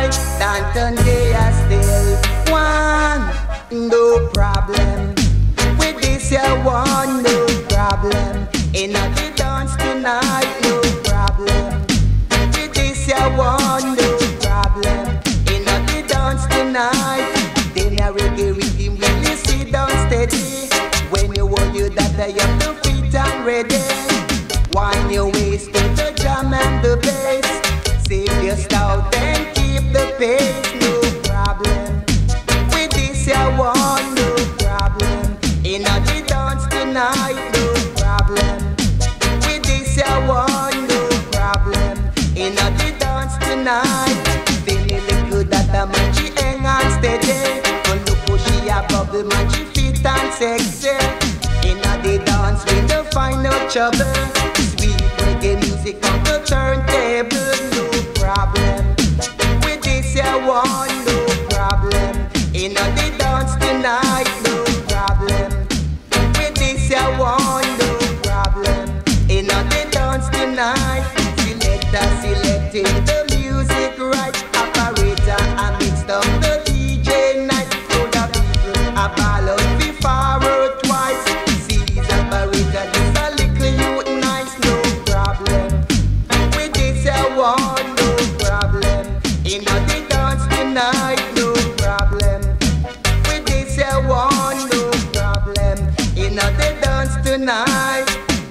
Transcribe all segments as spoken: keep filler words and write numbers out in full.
right. Danton they are still one, no problem. With this here one, no problem. In the dance tonight, no problem. With this here one, no problem. In the dance tonight, then a reggae rhythm really sit down steady. When you want you that I am the feet and ready. Wind your waist to the drum and the bass. Save your stout and keep the pace, no problem. With this here one, no problem. In the dance tonight, no problem. With this here one, no problem. In the dance tonight, feeling look good that the man she hang on steady. But look how she a bubble, man she fit and sexy. In the dance we no find no trouble. Sweet reggae music on the turntable, no problem. With this here one, no problem. In the dance tonight, no problem. With this here one, no problem. In the dance tonight, selector selecting the music right. Operator and mixed up the D J night. So the people a ball out before or twice. Sees operator just a little youth nice, no problem. With this here one, no problem. In the dance tonight, no problem. With this here one, no problem. In the dance tonight.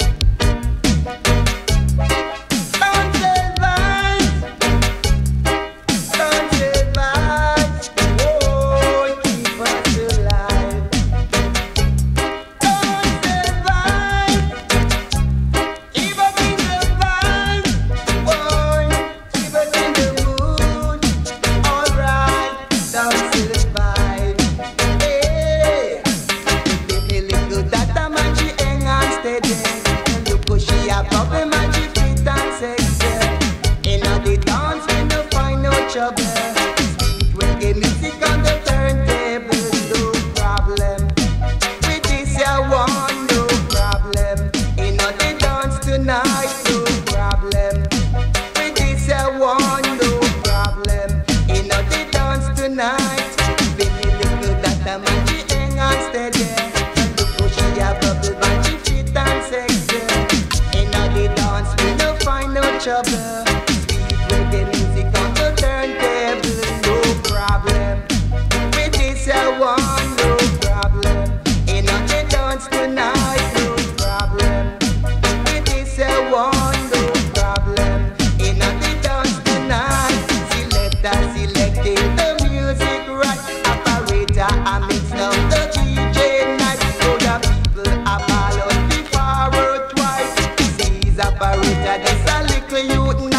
Trouble. Sweet reggae music on the turntable, no problem. With this here one, no problem. In the dance tonight, no problem. With this here one, no problem. In the dance tonight, feeling little that the man she hang on steady. And look how she a bubble, man she fit and sexy. In the dance we no find no trouble. Sweet reggae music on the turntable, no problem. With this here one, no problem. In the dance tonight, no problem. With this here one, no problem. In the dance tonight, selector selecting the music right. Operator a mix up the D J night. So the people a ball out before or twice. Sees operator just a little youth.